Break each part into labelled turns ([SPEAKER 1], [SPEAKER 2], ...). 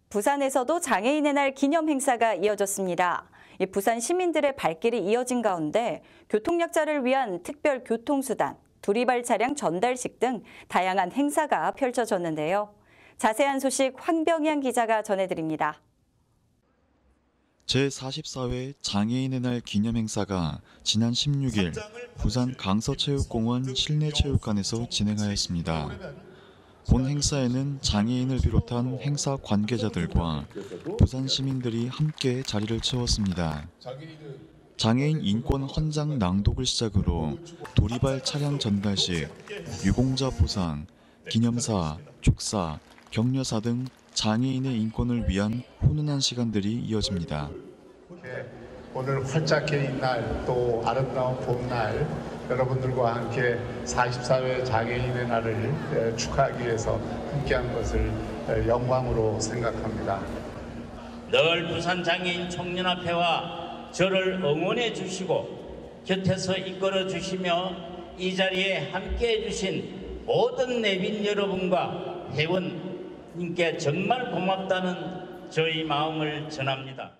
[SPEAKER 1] 부산에서도 장애인의 날 기념 행사가 이어졌습니다. 부산 시민들의 발길이 이어진 가운데 교통약자를 위한 특별 교통수단, 두리발 차량 전달식 등 다양한 행사가 펼쳐졌는데요. 자세한 소식 황병양 기자가 전해드립니다.
[SPEAKER 2] 제44회 장애인의 날 기념 행사가 지난 16일 부산 강서체육공원 실내체육관에서 진행하였습니다. 본 행사에는 장애인을 비롯한 행사 관계자들과 부산 시민들이 함께 자리를 채웠습니다. 장애인 인권 헌장 낭독을 시작으로 도리발 차량 전달식, 유공자 보상, 기념사, 축사, 격려사 등 장애인의 인권을 위한 훈훈한 시간들이 이어집니다.
[SPEAKER 3] 오늘 활짝 개인 날, 또 아름다운 봄날 여러분들과 함께 44회 장애인의 날을 축하하기 위해서 함께한 것을 영광으로 생각합니다.
[SPEAKER 4] 늘 부산 장애인 총연합회와 저를 응원해 주시고 곁에서 이끌어 주시며 이 자리에 함께해 주신 모든 내빈 여러분과 회원님께 정말 고맙다는 저희 마음을 전합니다.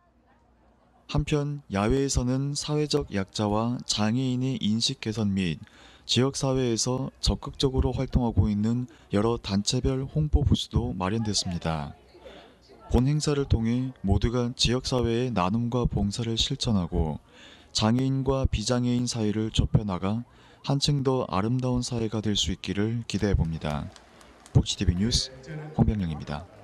[SPEAKER 2] 한편 야외에서는 사회적 약자와 장애인의 인식 개선 및 지역사회에서 적극적으로 활동하고 있는 여러 단체별 홍보 부스도 마련됐습니다. 본 행사를 통해 모두가 지역사회의 나눔과 봉사를 실천하고 장애인과 비장애인 사이를 좁혀나가 한층 더 아름다운 사회가 될 수 있기를 기대해봅니다. 복지TV 뉴스 황병영입니다.